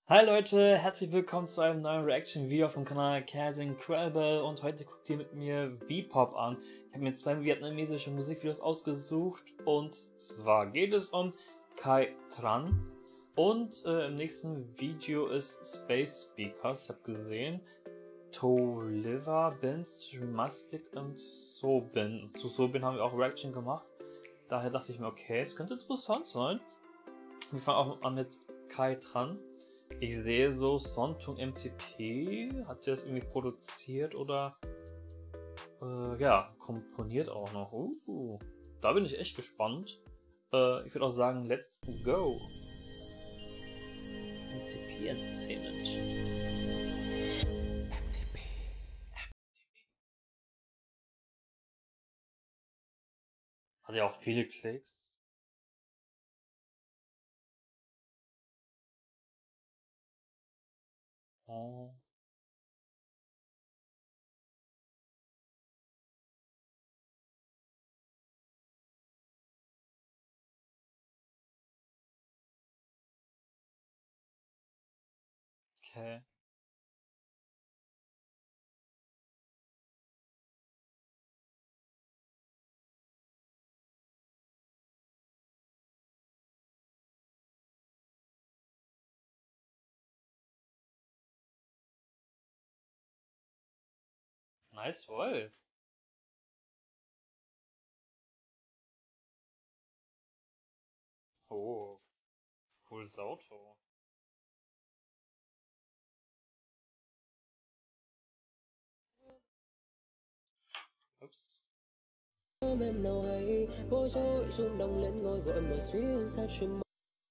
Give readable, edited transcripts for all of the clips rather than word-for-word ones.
Hi Leute, herzlich willkommen zu einem neuen Reaction-Video vom Kanal Incredible und heute guckt ihr mit mir V-Pop an. Ich habe mir zwei vietnamesische Musikvideos ausgesucht und zwar geht es um Kai Tran und im nächsten Video ist Space Speakers. Ich habe gesehen, To Liver, Bins, Mastic und Sobin. Zu Sobin haben wir auch Reaction gemacht, daher dachte ich mir, okay, es könnte interessant sein. Wir fangen auch an mit Kai Tran. Ich sehe so Sontung MTP, hat der das irgendwie produziert oder ja, komponiert auch noch. Da bin ich echt gespannt. Ich würde auch sagen, let's go. MTP Entertainment. MTP. Hat ja auch viele Klicks. Oh. Okay. Nice voice. Oh, cooles Auto. Ups. Em nào hay bối rối rung động lên ngôi gọi mà xuyên xa chim.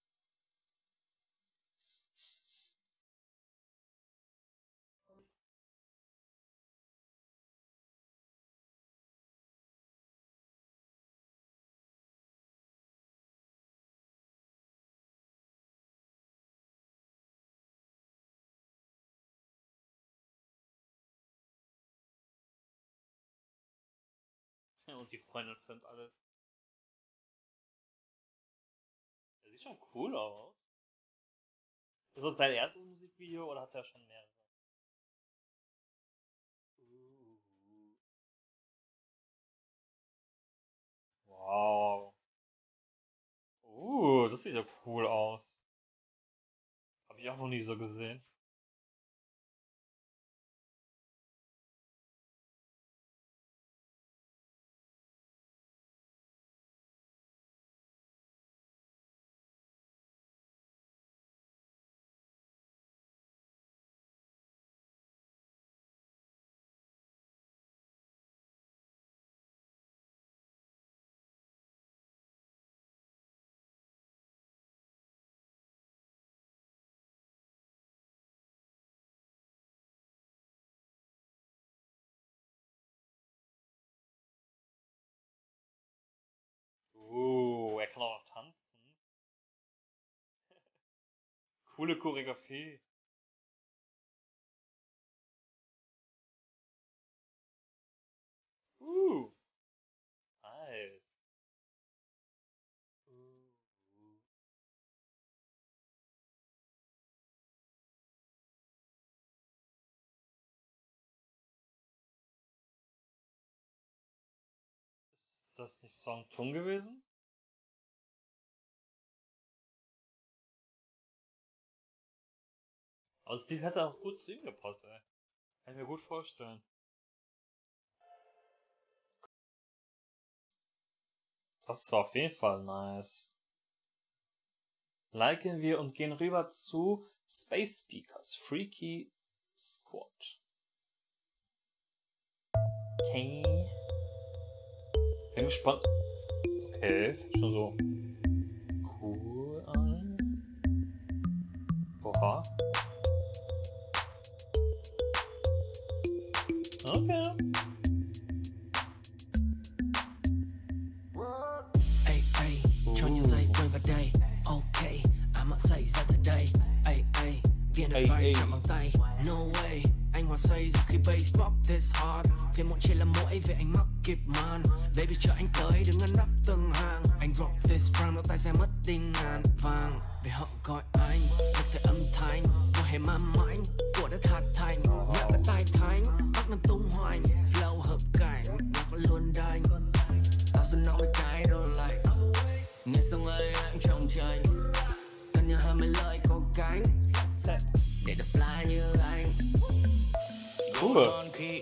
Und die Freundin filmt alles. Der sieht schon cool aus. Ist das sein erstes Musikvideo oder hat er schon mehrere? Wow. Das sieht ja cool aus. Habe ich auch noch nie so gesehen. Er kann auch noch tanzen. Coole Choreografie. Nice. Uh. Ist das nicht Song Tung gewesen? Aber das Lied hätte auch gut zu ihm gepasst, ey. Kann ich mir gut vorstellen. Das war auf jeden Fall nice. Liken wir und gehen rüber zu Space Speakers, Freaky Squad. Okay. Bin gespannt. Okay, fängt schon so cool an. Oha. Okay. Ay, ay, cho những giây quay vào đây. Ok, I'm say ra từ đây. Ay, ay, viên được bay chạm bằng tay. No way, anh hòa say dù khi bass pop this hard. Phiền muộn chỉ là mỗi vì anh mắc kịp man. Baby chờ anh tới đừng ngăn đắp từng hàng. Anh drop this from đôi tay sẽ mất tinh ngàn vàng. Vì họ gọi anh một cái âm thanh. hay ma mãnh của đã thật thành nhạc đã tay thánh bắt năm tung hoành flow hợp cảnh nhạc vẫn luôn đành tao sẽ nói mấy cái rồi lại nghe xong ấy anh trong tranh cần nhớ hai mấy lời có cánh để được fly như anh. Cool.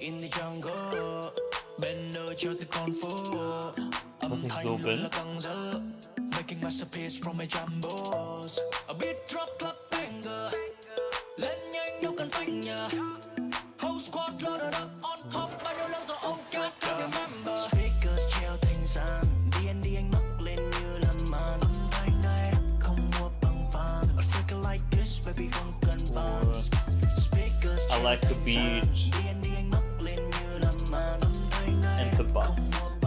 Ist das nicht so bin? Making masterpiece from my jumbos. A beat drop club banger. Lên nhanh đâu cần phanh nhờ. Whole squad loaded up on top. Bao nhiêu lâu rồi oh God can't remember. Speakers treo thành sàn. D&D anh mắc lên như là màn. Âm thanh này không mua bằng fan. A freak like this baby không cần bàn. Speakers I like the beat D&D anh mắc lên như là màn. Âm thanh này and the bass.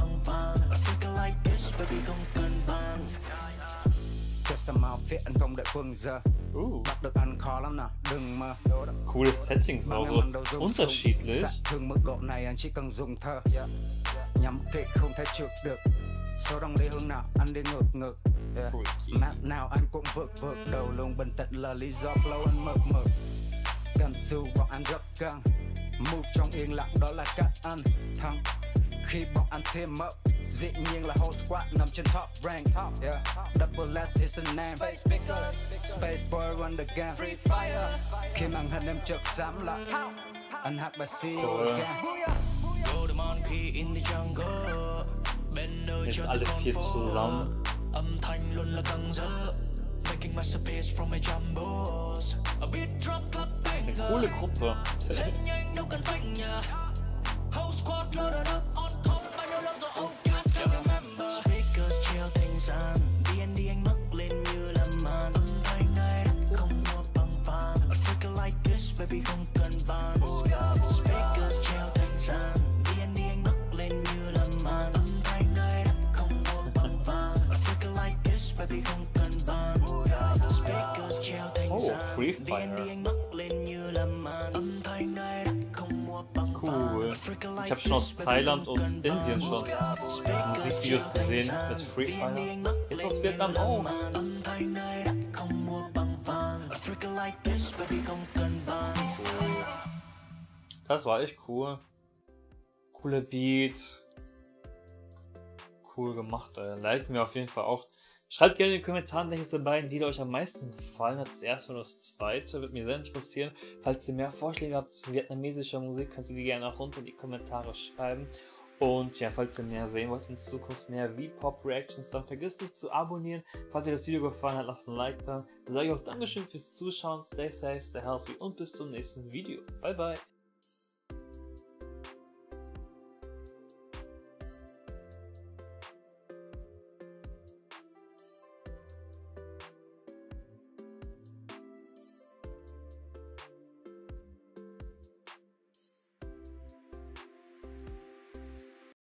Custom outfit anh không đợi quân giờ. Bắt được anh khó lắm nào, đừng mơ. Coole Settings, also unterschiedlich. Thường mức độ này anh chỉ cần dùng thơ. Nhắm kịch không thể trượt được. Số đông đi hướng nào anh đi ngược ngược. Map nào anh cũng vượt vượt. Đầu luôn bình tĩnh là lý do flow anh mực mực. Cần dù bọn anh rất căng. Move trong yên lặng đó là cách anh thắng. Khi bọn anh team up dĩ nhiên là whole squad nằm trên top rank. Double S is the name. Space boy run the game. Free fire. Khi màn hình em chợt sáng lại anh hát bài see you again. Ist alles viel zusammen. Âm thanh luôn là căng dỡ. Making masterpiece from my jumbos. A beat drop club banger. Eine coole Gruppe. Lên nhanh đâu cần phanh nhờ. Whole squad loaded up on top. Bao nhiêu lâu rồi oh God can't remember. Speakers treo thành sàn. D&D anh mắc lên như là màn. Âm thanh này không mua bằng fan. A freak like this baby không cần bàn. Speakers treo thành sàn. D&D anh mắc lên như là màn. Âm thanh này không mua bằng fan. A freak like this baby không cần bàn. Speakers treo thành sàn. Free D&D Fire. anh mắc lên như là màn. Âm thanh này không mua bằng Cool. Ich habe schon aus Thailand und Indien schon Musikvideos gesehen mit Free Fire. Jetzt aus Vietnam auch. Das war echt cool. Cooler Beat. Cool gemacht. Like mir auf jeden Fall auch. Schreibt gerne in die Kommentare, welches der beiden Lieder euch am meisten gefallen hat. Das erste oder das zweite. Würde mich sehr interessieren. Falls ihr mehr Vorschläge habt zu vietnamesischer Musik, könnt ihr die gerne auch unter in die Kommentare schreiben. Und ja, falls ihr mehr sehen wollt in Zukunft, mehr V-Pop-Reactions, dann vergesst nicht zu abonnieren. Falls euch das Video gefallen hat, lasst ein Like da. Dann sage ich auch Dankeschön fürs Zuschauen. Stay safe, stay healthy und bis zum nächsten Video. Bye, bye.